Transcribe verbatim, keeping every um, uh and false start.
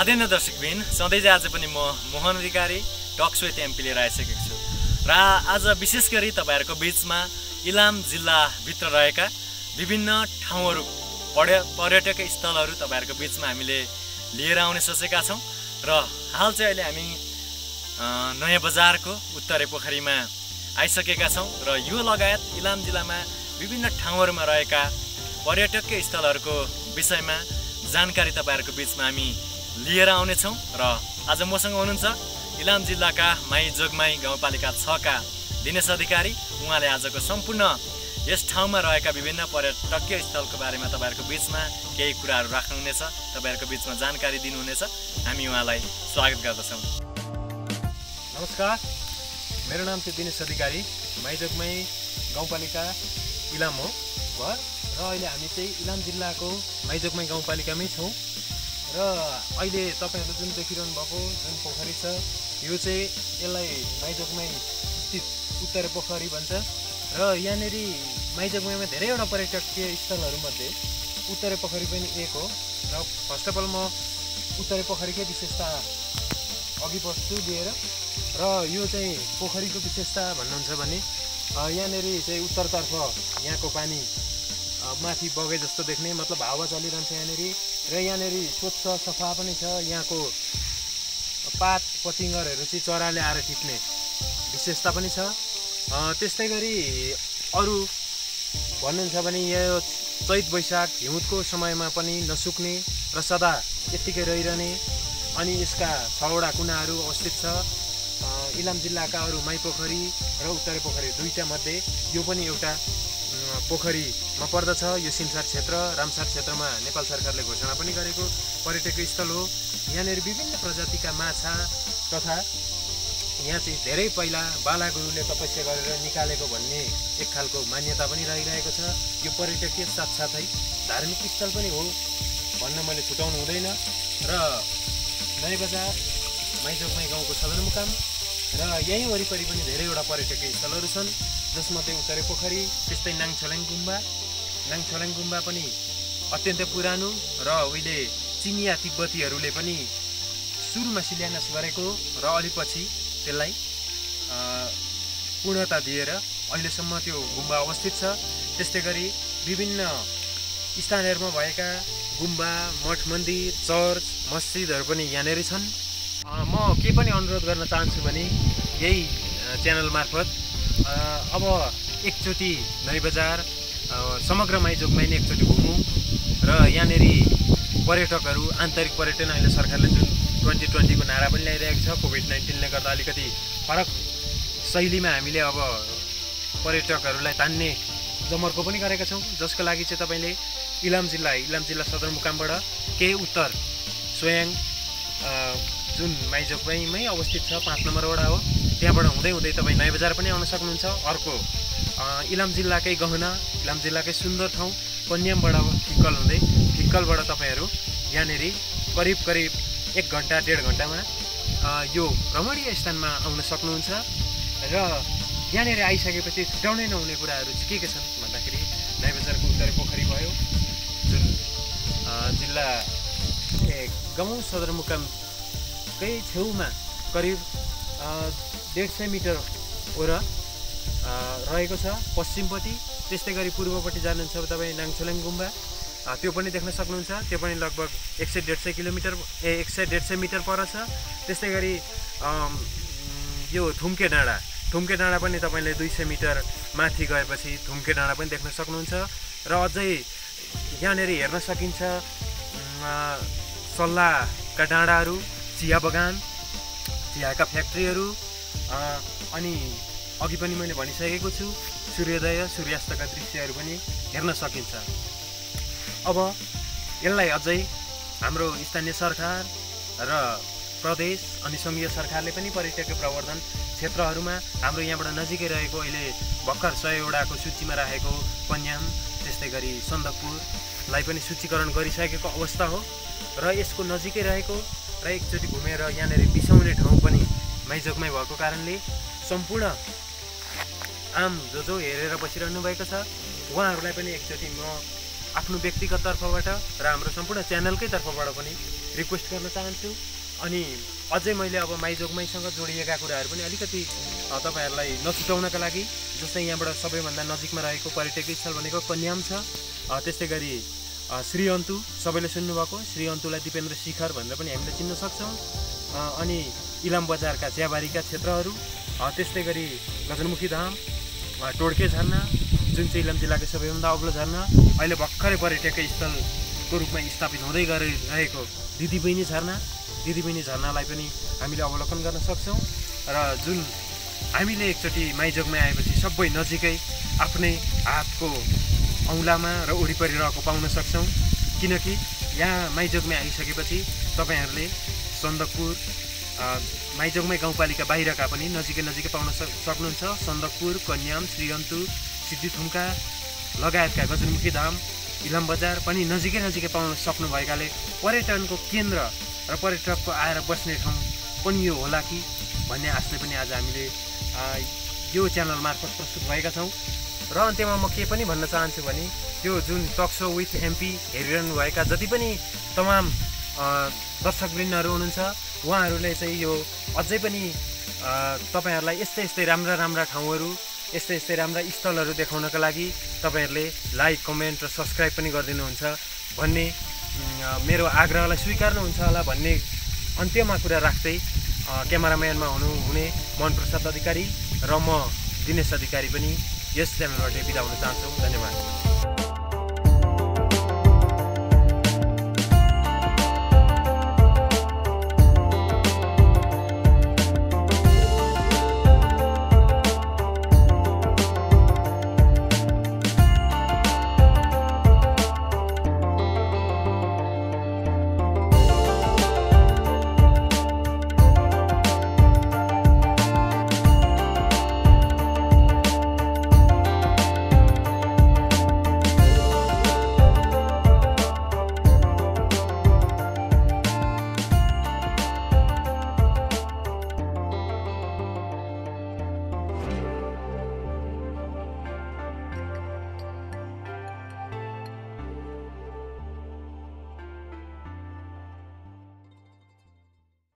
आदरणीय दर्शकबिन सधैँ आज पनि म Mohan Adhikari talks with MP लिएर आइसकेको छु र आज विशेष गरी तपाईहरुको बीचमा इलाम जिल्लाभित्र रहेका विभिन्न ठाउँहरू पर्यटक स्थलहरू तपाईहरुको बीचमा हामीले लिएर आउने सोचेका छौं र हाल चाहिँ अहिले हामी नयाँ बजारको उत्तरे पोखरीमा आइसकेका छौं र यो लगायत इलाम जिल्लामा विभिन्न ठाउँहरूमा रहेका पर्यटकीय स्थलहरूको विषयमा जानकारी तपाईहरुको बीचमा हामी लिएर आउने छौं र आज मसँग हुनुहुन्छ इलाम जिल्लाका माई जोगमाई गाउँपालिका छ का दिनेश अधिकारी। उहाँले आजको सम्पूर्ण यस ठाउँमा रहेका विभिन्न पर्यटकीय स्थलको बारेमा तपाईहरुको बीचमा केही कुराहरू राख्नुहुनेछ, तपाईहरुको बीचमा जानकारी दिनुहुनेछ। हामी उहाँलाई स्वागत गर्दछौं। नमस्कार, मेरो नाम चाहिँ दिनेश अधिकारी, माई जोगमाई गाउँपालिका इलाम हो घर र अहिले हामी चाहिँ इलाम जिल्लाको माई जोगमाई गाउँपालिकामै छौं र अहिले तपाईहरुले जुन देखिरहनु भएको जुन पोखरी छ यो चाहिँ यसलाई माई जोगमाई स्थित उत्तरे पोखरी भन्छ र यहाँनेरि माई जोगमाईमा धेरैवटा पर्यटकीय स्थलहरू मध्ये उत्तरे पोखरी पनि एक हो र फर्स्ट अफ अल म उत्तरे पोखरीकै विशेषता अघि बढ्छु लिएर र यो चाहिँ पोखरीको विशेषता भन्नुहुन्छ भने यहाँनेरि चाहिँ उत्तरतर्फ यहाँको पानी माथि बगे जस्तो देख्ने, मतलब हावा चलिरहन्छ यहाँनेरि र यहाँनेरि स्वच्छ सफा पनि छ। यहाँको पात पतिङ्गरहरू चाहिँ चराले आएर टिप्ने विशेषता पनि छ। त्यस्तै गरी अरू भन्नुहुन्छ भने यो चैत वैशाख हिउँदको समयमा पनि नसुक्ने र सदा यत्तिकै रहिरहने अनि यसका छवटा कुनाहरू अवस्थित छ। इलाम जिल्लाका अरू माई पोखरी र उत्तरे पोखरी दुईटा मध्ये यो पनि एउटा पोखरीमा पर्दछ। यो सिमसार क्षेत्र रामसार क्षेत्रमा नेपाल सरकारले घोषणा पनि गरेको पर्यटकीय स्थल हो। यहाँनिर विभिन्न प्रजातिका माछा तथा यहाँ चाहिँ धेरै पहिला बालागुरुले तपस्या गरेर निकालेको भन्ने एक खालको मान्यता पनि रहिरहेको छ। यो पर्यटकीय साथसाथै धार्मिक स्थल पनि हो भन्न मैले छुटाउनु हुँदैन र नयाँ बजार माई जोगमाई गाउँको सदरमुकाम र यही वरिपरि पनि धेरैवटा पर्यटकीय स्थलहरू छन्, जसमध्ये उत्तरे पोखरी, त्यस्तै नाङछोलाङ गुम्बा। नाङछोलाङ गुम्बा पनि अत्यन्तै पुरानो र उहिले चिनिया तिब्बतीहरूले पनि सुरुमा शिलान्यास गरेको र अलि पछि त्यसलाई पूर्णता दिएर अहिलेसम्म त्यो गुम्बा अवस्थित छ। त्यस्तै गरी विभिन्न स्थानहरूमा भएका गुम्बा, मठ मन्दिर, चर्च, मस्जिदहरू पनि यहाँनेरि छन्। म के पनि अनुरोध गर्न चाहन्छु भने यही च्यानल मार्फत अब एकचोटि नयाँ बजार समग्र माई जोगमाई नै एकचोटि घुमौँ र यहाँनेरि पर्यटकहरू आन्तरिक पर्यटन अहिले सरकारले जुन ट्वेन्टी ट्वेन्टीको नारा पनि ल्याइरहेको छ, कोभिड नाइन्टिनले गर्दा अलिकति फरक शैलीमा हामीले अब पर्यटकहरूलाई तान्ने जमर्को पनि गरेका छौँ, जसको लागि चाहिँ तपाईँले इलाम जिल्ला इलाम जिल्ला सदरमुकामबाट केही उत्तर सोयाङ जुन माई जोगमाईमै अवस्थित छ पाँच नम्बर वडा हो, त्यहाँबाट हुँदै हुँदै तपाईँ नयाँ बजार पनि आउन सक्नुहुन्छ। अर्को इलाम जिल्लाकै गहना, इलाम जिल्लाकै सुन्दर ठाउँ कन्यामबाट फिक्कल हुँदै फिक्कलबाट तपाईँहरू यहाँनेरि करिब करिब एक घन्टा डेढ घन्टामा यो रमणीय स्थानमा आउन सक्नुहुन्छ र यहाँनेरि आइसकेपछि छुट्याउनै नहुने कुराहरू चाहिँ के के छन् भन्दाखेरि नयाँ बजारको उत्तरे पोखरी भयो जुन जिल्ला ए गाउँ सदरमुकामकै छेउमा करिब डेढ सय मिटर ओर रहेको छ पश्चिमपट्टि। त्यस्तै गरी पूर्वपट्टि जानुहुन्छ तपाईँ नाङछोलाङ गुम्बा, त्यो पनि देख्न सक्नुहुन्छ। त्यो पनि लगभग एक सय डेढ सय किलोमिटर ए एक सय डेढ सय मिटर पर छ। त्यस्तै गरी यो थुम्के डाँडा थुम्के डाँडा पनि तपाईँले दुई सय मिटर माथि गएपछि थुम्के डाँडा पनि देख्न सक्नुहुन्छ र अझै यहाँनेरि हेर्न सकिन्छ सल्लाहका डाँडाहरू, चिया बगान, चियाका फ्याक्ट्रीहरू अनि अघि पनि मैले भनिसकेको छु सूर्योदय सूर्यास्तका दृश्यहरू पनि हेर्न सकिन्छ। अब यसलाई अझै हाम्रो स्थानीय सरकार र प्रदेश अनि सङ्घीय सरकारले पनि पर्यटकीय प्रवर्धन क्षेत्रहरूमा हाम्रो यहाँबाट नजिकै रहेको अहिले भर्खर सयवटाको सूचीमा राखेको कन्याम, त्यस्तै गरी सन्दकपुरलाई पनि सूचीकरण गरिसकेको अवस्था हो र यसको नजिकै रहेको र एकचोटि घुमेर यहाँनेरि बिसाउने ठाउँ पनि माई जोगमाई भएको कारणले सम्पूर्ण आम जो जो हेरेर बसिरहनु भएको छ उहाँहरूलाई पनि एकचोटि म आफ्नो व्यक्तिगत तर्फबाट र हाम्रो सम्पूर्ण च्यानलकै तर्फबाट पनि रिक्वेस्ट गर्न चाहन्छु। अनि अझै मैले अब माइजोगमाईसँग जोडिएका कुराहरू पनि अलिकति तपाईँहरूलाई नछुटाउनका लागि, जस्तै यहाँबाट सबैभन्दा नजिकमा रहेको पर्यटकीय स्थल भनेको कन्याम छ। त्यस्तै गरी श्रीअन्तु सबैले सुन्नुभएको, श्रीअन्तुलाई दिपेन्द्र शिखर भनेर पनि हामीले चिन्न सक्छौँ। अनि इलाम बजारका चियाबारीका क्षेत्रहरू, त्यस्तै गरी गजनमुखी धाम, टोड्के झरना जुन चाहिँ इलाम जिल्लाको सबैभन्दा अग्लो झरना, अहिले भर्खरै पर्यटकीय स्थलको रूपमा स्थापित हुँदै गरिरहेको दिदीबहिनी झरना, दिदीबहिनी झरनालाई पनि हामीले अवलोकन गर्न सक्छौँ। र जुन हामीले एकचोटि माइजोगमा आएपछि सबै नजिकै आफ्नै हातको औँलामा र वरिपरि रहेको पाउन सक्छौँ। किनकि यहाँ माइजोगमै आइसकेपछि तपाईँहरूले सन्दकपुर, माइजोगमै गाउँपालिका बाहिरका पनि नजिकै नजिकै पाउन सक् सक्नुहुन्छ सन्दकपुर, कन्याम, श्रीअन्तु, सिद्धिथुम्का लगायतका गजनमुखी धाम, इलाम बजार पनि नजिकै नजिकै पाउन सक्नुभएकाले पर्यटनको केन्द्र र पर्यटकको आएर बस्ने ठाउँ पनि यो होला कि भन्ने आशले पनि आज हामीले यो च्यानल मार्फत प्रस्तुत भएका छौँ। र अन्त्यमा म के पनि भन्न चाहन्छु भने यो जुन टक सो विथ एमपी हेरिरहनु भएका जति पनि तमाम दर्शकवृन्दहरू हुनुहुन्छ, उहाँहरूले चाहिँ यो अझै पनि तपाईँहरूलाई यस्तै यस्तै राम्रा राम्रा ठाउँहरू, यस्तै यस्तै राम्रा स्थलहरू देखाउनका लागि तपाईँहरूले लाइक, कमेन्ट र सब्सक्राइब पनि गरिदिनुहुन्छ भन्ने मेरो आग्रहलाई स्वीकार्नुहुन्छ होला भन्ने अन्त्यमा कुरा राख्दै क्यामेराम्यानमा हुनुहुने मोहन प्रसाद अधिकारी र म दिनेश अधिकारी पनि यस च्यानलबाट बिदा हुन चाहन्छौँ। धन्यवाद।